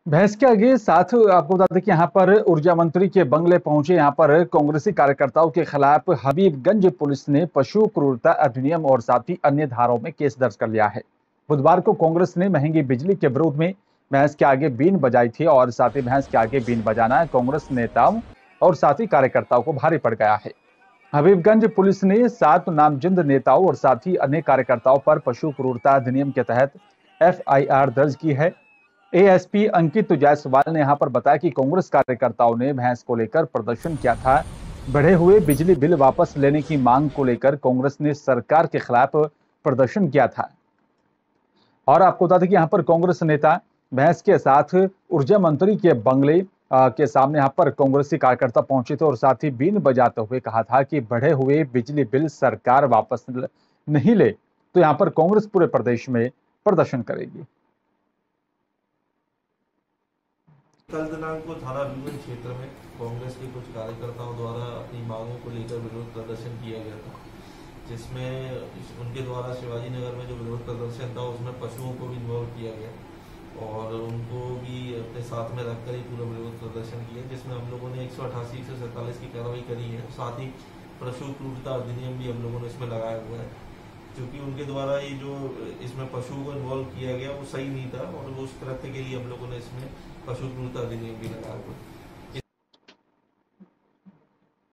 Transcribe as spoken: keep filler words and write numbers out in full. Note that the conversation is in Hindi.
भैंस के आगे साथ आपको बता दें कि यहाँ पर ऊर्जा मंत्री के बंगले पहुंचे यहाँ पर कांग्रेसी कार्यकर्ताओं के खिलाफ हबीबगंज पुलिस ने पशु क्रूरता अधिनियम और साथ ही अन्य धाराओं में केस दर्ज कर लिया है। बुधवार को कांग्रेस ने महंगी बिजली के विरोध में भैंस के आगे बीन बजाई थी और साथ ही भैंस के आगे बीन बजाना कांग्रेस नेताओं और साथ ही कार्यकर्ताओं को भारी पड़ गया है। हबीबगंज पुलिस ने सात नामजद नेताओं और साथ ही अन्य कार्यकर्ताओं पर पशु क्रूरता अधिनियम के तहत एफ आई आर दर्ज की है। A S P Ankit Jaiswal ने यहां पर बताया कि कांग्रेस कार्यकर्ताओं ने भैंस को लेकर प्रदर्शन किया था। बढ़े हुए बिजली बिल वापस लेने की मांग को लेकर कांग्रेस ने सरकार के खिलाफ प्रदर्शन किया था। और आपको बता दें कि यहाँ पर कांग्रेस नेता भैंस के साथ ऊर्जा मंत्री के बंगले के सामने यहाँ पर कांग्रेसी कार्यकर्ता पहुंचे थे और साथ ही बीन बजाते हुए कहा था कि बढ़े हुए बिजली बिल सरकार वापस नहीं ले तो यहाँ पर कांग्रेस पूरे प्रदेश में प्रदर्शन करेगी। कल दिनांक को थाना हबीबगंज क्षेत्र में कांग्रेस के कुछ कार्यकर्ताओं द्वारा अपनी मांगों को लेकर विरोध प्रदर्शन किया गया था, जिसमें उनके द्वारा शिवाजी नगर में जो विरोध प्रदर्शन था उसमें पशुओं को भी इन्वॉल्व किया गया और उनको भी अपने साथ में रखकर ही पूरा विरोध प्रदर्शन किया, जिसमें हम लोगों ने एक सौ अठासी एक सौ सैंतालीस की कार्रवाई करी है। साथ ही पशु क्रूरता अधिनियम भी हम लोगों ने इसमें लगाया हुआ है, क्योंकि उनके द्वारा ये जो इसमें पशुओं को इन्वॉल्व किया गया वो सही नहीं था और वो उस तरह के लिए हम लोगों ने इसमें पशु क्रूरता अधिनियम भी लगाया हुआ है।